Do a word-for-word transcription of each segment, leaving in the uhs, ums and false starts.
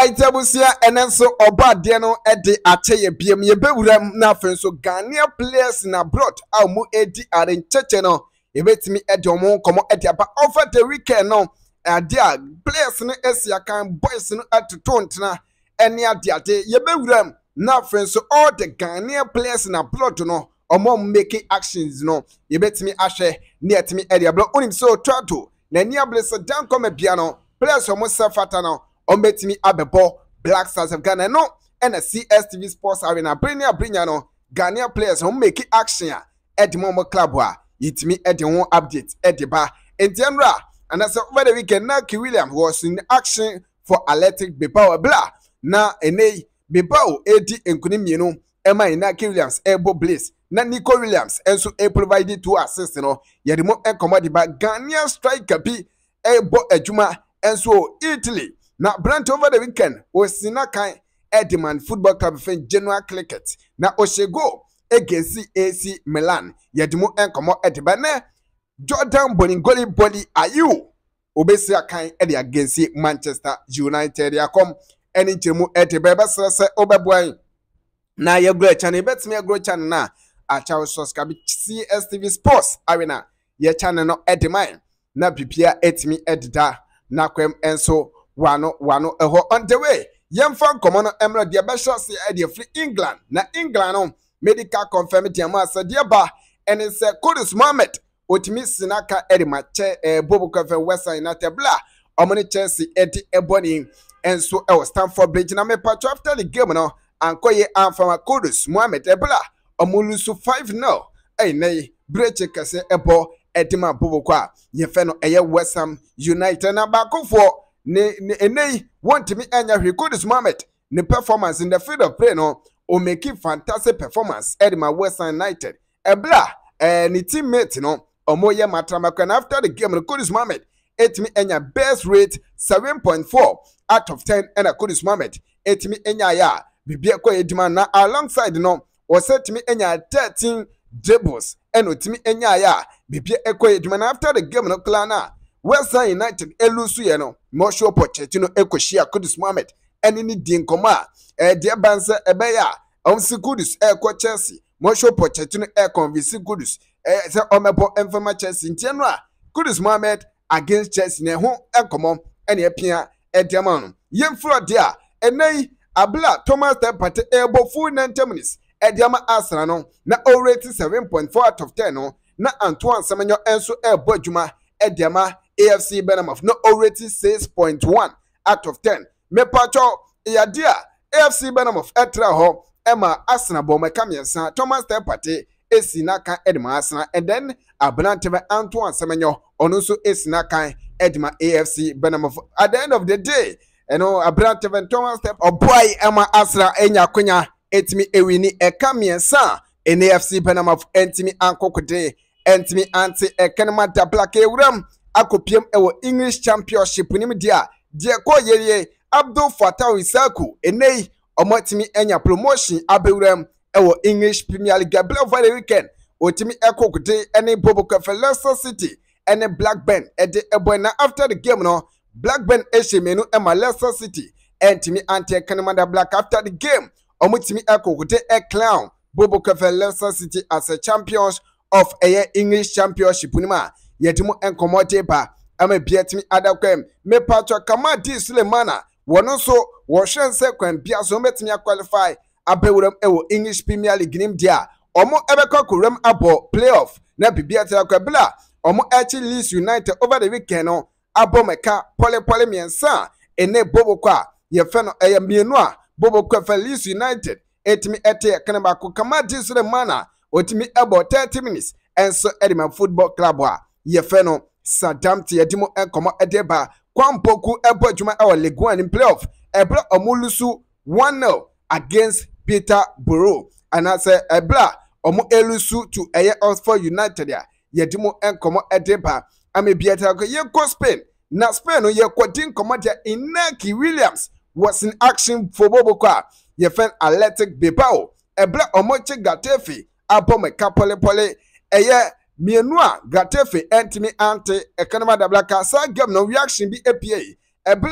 Alright, Abusia, and then so Oba Deno Edi Ache Biem Yebewuram na so Ghanaian players in abroad. Au mu edi are in Checheno. Ebet me Edomo komo edia but over the weekend no. Adia players no esia kan boys no at tontina any adia de Yebewuram na so all the Ghanaian players in abroad no. Omo making actions no. Yebet me ashe near me edia but unim so try to. Na nia bless down come biano. Players omo self-fata no. Ombetimi abebo Black Stars of Ghana no and a C S T V Sports Arena Brinya Brinya no Ghanaian players who make action at the moment club wa itimi at the one update at the bar in general and as over the weekend Inaki Williams was in action for Athletic Bilbao blah na ene Bilbao edi enkunimi no Emma Inaki Williams ebo bliss na Nico Williams and so a provided two assists no yedimo e commodity ba Ghanaian striker bi ebo ejuma and so Italy. Now, Brent over the weekend was Inaki Edman Football Club fan General Cricket. Now, Oshego against A C Milan. Yedimu enkomo edibane Jordan Boningoli body are you? Obesi akai edi against Manchester United. Yakom eni chemu edibeba sese obeboy. Na ye grow channel bet me grow channel na acha subscribe C S T V Sports Arena. Ye channel no edimine. Na pipia etimi edida na kwem enso Wano wano eho on the way. Yemfan komono emra dia besha se e free England. Na England on medical confirm it yama sa dia ba and it's a Kudus Mohammed. Otimi sinaka edi mache e bobo kafe Western United bla. Omoni Chelsea edi ebony and so e Stamford Bridge na me patch after the game no ankoye anfama Kudus Mohammed e bla. Omulusu five nil. Ey nei breche kase ebo edima bobo kwa. Yefe no eye Western United na bakofo ne ne ne want me anya Kudus Mohammed ne performance in the field of play no o make fantastic performance at my Western United ebla eh ni teammate no omoye matramakwa after the game no Kudus Mohammed et me anya best rate seven point four out of ten and a Kudus Mohammed et me enya ya bibia kwa edima na alongside no o set me enya thirteen dribbles and otimi enya ya bibia ekwa edima na after the game no klana Western United elusu ye no Mosho Pochettino ekoshia Kudus Mohammed eni ni din koma e de banse ebeya omsi Kudus e ko Chelsea Mosho Pochettino e convince Kudus e se omebo enfama Chelsea ntieno a Kudus Mohammed against Chelsea ne ho enkomo eni epia e de man yemfro de a enai abla Thomas Partey ebo full ninety minutes e de ma Arsenal no na o rate seven point four out of ten no na Antoine Semenyo enso e bo adwuma e de ma A F C Benamov no already six point one out of ten. Me pacho yadia A F C Benamov etra ho Emma Arsenal bo mekamiensa Thomas Partey esinaka edma Arsenal and then Abnanteve Antoine Semenyo onuso esinaka edma A F C Benamov at the end of the day you know Abnanteve Thomas or boy Emma Arsenal enya kunya etimi ewini ekamiensa in A F C Benamov entimi ankokode entimi anti ekenema da black ewram akopiem ewo English Championship nim dia dia ko yeye Abdul Fattah Isaku enei omotimi enya promotion abewuram ewo English Premier League bla over the weekend otimi ekokode ene bobo kafe Leicester City ene Blackburn ede eboina after the game no Blackburn eshemenu ema Leicester City entimi ante kanamanda black after the game omotimi ekokode e clown bobo kafe Leicester City as a champions of a English Championship nima yetimu enkomote ba ama biatimi adakwem me patwa kama di Sulemana wono so wo hwense kwan bia so metimi qualify abewuram ewo English Premier League nim dia omo ebekọ kuram abo playoff na bibia tira kwa bla omo echi Leeds United over the weekend no abo meka pole pole miensa ene bobo kwa ye fe no eye mienu a bobo kwa fe Leeds United etimi ete kanaba ko kama di Sulemana otimi abo thirty minutes enso Edman Football Club a ye fe no Sadamti yedimo enkomo edeba kwampoku ebo adwuma e League one in playoff ebra omulusu one nil against Peterborough and I say ebra omu elusu to eye Oxford United ya yedimo enkomo edeba ame biata ko ye ko Spain na Spain no ye ko din komodia Inaki Williams was in action for bobo kwa ye fen Athletic Bilbao ebra omoche Gatefe abome kapole pole eye mienua Gatefe entimi ante ekanama da blaka sa game no reaction bi A P A ebla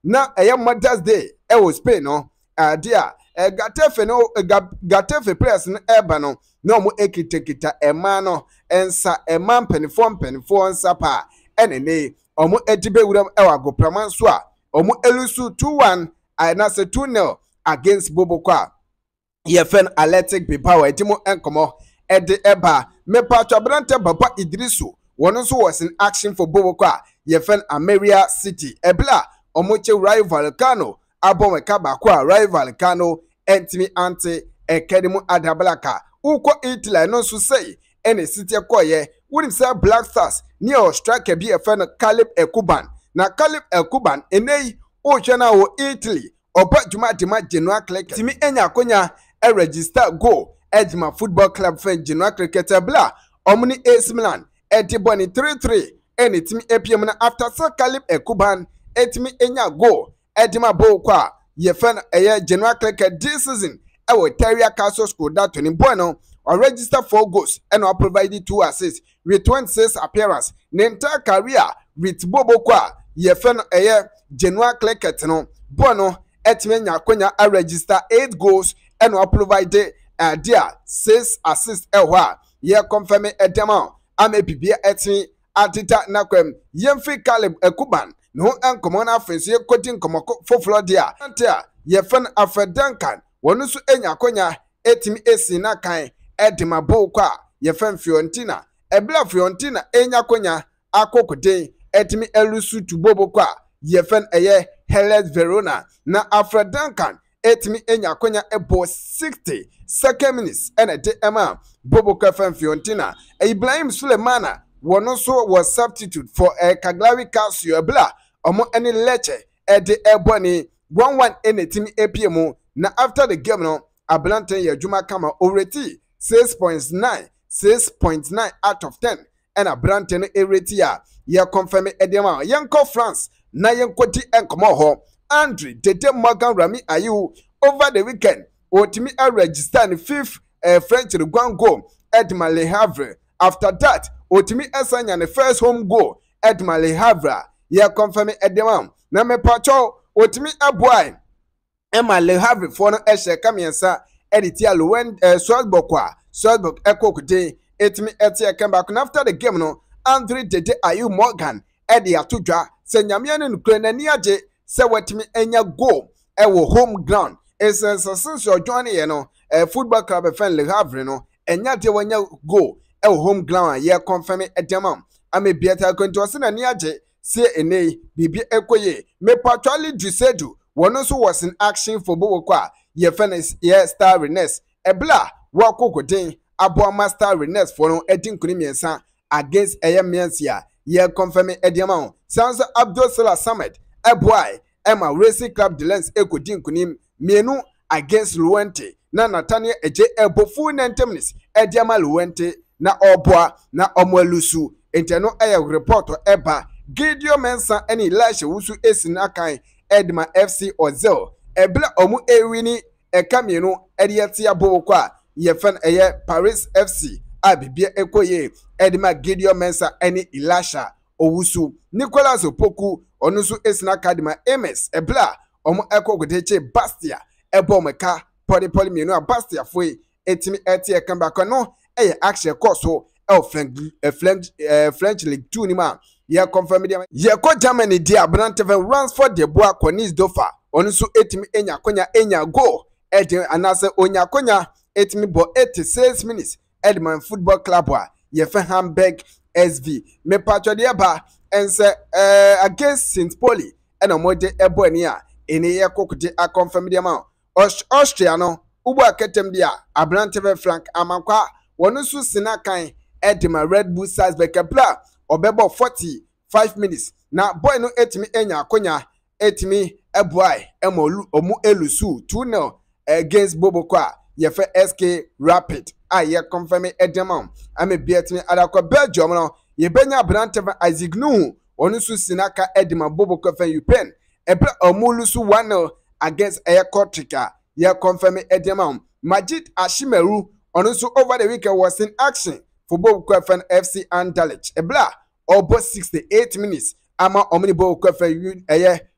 na ɛyɛ Mother's Day ɛwɔ Spain no ade a Gatafe no Gatafe players no ɛba no na ɔmo ekitekita ɛma no ɛnsa ɛma mpanifo mpanifo nsa pa ɛnene ɔmo edibe wuram ɛwɔ agoprama nso a ɔmo elusu two one na se two nil against Boboko a yefen Athletic Bilbao etimo enkomo ede eba mepacho brante Papa Idrisu wono nso was in action for Boboko a yefen Ameria City ebla omoche rival Kano abomeka bako a rival Kano entimi ante ekedimu adablaka uko Italy no so say ene city ekoye wunim say Black Stars near striker bi yefen Caleb Ekuban na Caleb Ekuban enei o hwena wo Italy oba juma dima Genoa click timi enya konya e register go Edma Football Club fan Genoa cricketer bla omni A C Milan edi boni three three eni timi A P M na after Sir Caleb Ekuban etimi enya go edima bo kwa ye fan eye Genoa cricket this season e wo Terrier Castle school that to ni boy no or register four goals and or provided two assists with twenty-six appearance the entire career with Bobo kwa ye fan eye Genoa cricket no boy no etimi nya konya a register eight goals and or provided uh, there six assists ewa ye confirm edema ame bibia etimi atita nakwem yemfi Caleb Ekuban no enkomo na afenso ye kodi nkomo foforo dia antia ye fan Afredankan wonu so enya konya etimi esi na kan edema bo kwa ye fan Fiorentina ebla Fiorentina enya konya akokode etimi elusu tubobo kwa ye fan eye Hellas Verona na Afredankan etimi enya konya ebo sixty second minutes ene de ema Bobo Kafan Fiorentina Ibrahim Sulemana wono so was substitute for a Cagliari Calcio ebla omo ene Lecce e de eboni one one ene timi A P M na after the game no Ablanten ye juma kama already six point nine six point nine out of ten and Ablanten ereti a ye confirm edema yenko France na yenkoti enkomo ho Andre Dede Morgan Rami Ayu over the weekend otimi a register in fifth uh, French League goal Edma Le Havre after that otimi asanya the first home goal Edma Le Havre ye confirm edema na me pacho otimi aboy Emma Le Havre for no eshe kamiensa editia Lowen uh, Strasbourg kwa Strasbourg ekokode etimi etie kamba after the game no Andre Dede Ayu Morgan edi atudwa se nyamia ne nukre na ni age se watimi enya goal e wo home ground esen since your journey ye no e football club fan Le Havre no enya de wanya goal e wo home ground ye confirm edema ame bieta konto se na ni age se enei bibi ekoye me patwali dusedu wono so was in action for Boboko ye fanes ye Star Rennes ebla wa kokodin abo master Rennes for no edin kunimiensa against Eyemiansia ye confirm edema Sansa Abdul Salah Samed Eboy Emma Racing Club de Lens ekodin kunim mienu against Luente na Nathaniel Eje ebo full ninety minutes ediama Luente na oboa na omwalusu enteno eye report eba Gideon Mensah eni Elisha wusu esina kan Edma F C Ozel ebla omu ewini eka mienu ediatia Boboko a ye fan eye Paris F C abibia ekoye Edma Gideon Mensah eni Elisha owusu Nicolas Opoku onusu esina kadima Ms ebla omu ekogodeche Bastia ebo meka poli poli mienu a Bastia foi etimi etie kamba kono eye action course so el French French League two ni ma ye confirm dia ye ko Germany dia Brantven runs for the boa Konis Dofa onusu etimi enya konya enya go edi anase onya konya etimi bo eighty-six minutes Edman Football Club wa ye fe Hamburg S V me patcho dia ba ense eh against Saint Pauli ena mode ebo ani a eni ye kokode a confirm dia ma Austria no ubu aketem dia Abrantven Frank amankwa wonusu sina kan Edma Red Bull Salzburg bla obebo forty-five minutes na boy no etimi enya akonya etimi eboy emolu omu elusu two nil against Boboko a ye fe S K Rapid a ye confirm edema ame bietimi adakwa Belgium no ye benya Brantven Isaac Nuhu onusu sinaka Edma Boboko fe Ukraine ebla omulusu one nil against Aircotrika ye confirm edema Majid Ashimeru onusu over the weekend was in action for Boboko fe F C Anderlecht ebla obo sixty-eight minutes ama omni Boboko fe eye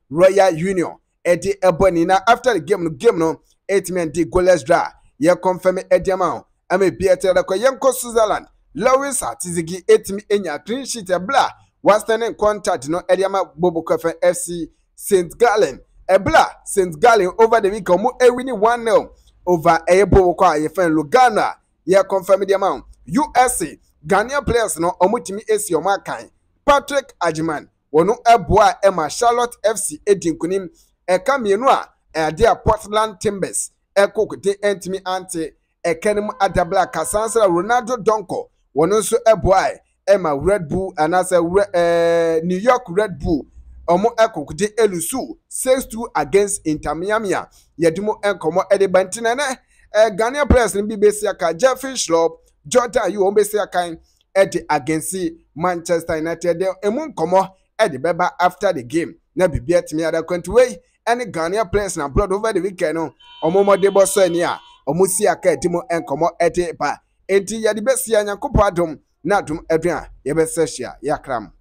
Royal Union edi ebony na after the game no game no eight men di goalless draw ye confirm edi amount ame biete da ko yenko Switzerland Lawrence Atizigi etimi enya clean sheet ebla was standing contact no edi ama Bobo Kofen F C Saint Gallen ebla Saint Gallen over the week omo e winning one nil over Ebo kwa ye fen Lugana ye confirm the amount U S A Ghanaian players no omo timi esi omo akan Patrick Ajiman wono eboa Emma Charlotte F C edinkunim eka mienu a ade a Portland Timbers ekokute entimi ante ekenim adabla kasansa Ronaldo Donko wono so eboa Emma Red Bull anase eh, New York Red Bull omo ekokute elusu six two against Inter Miami yedimo enkomo ede bantina ne eh, Ghanaian players ni bibesi aka Jeffrey Schlupp Jordan you ombesi aka ede against Manchester United emun komo ede beba after the game na bibia timi ada kwentwe any Ghanaian players na blood over the weekend no omo mo de boso ani a omo si aka edimo enkomo ede ba enti yade besi anyankopɔ adom na adom aduan yebesehia yakram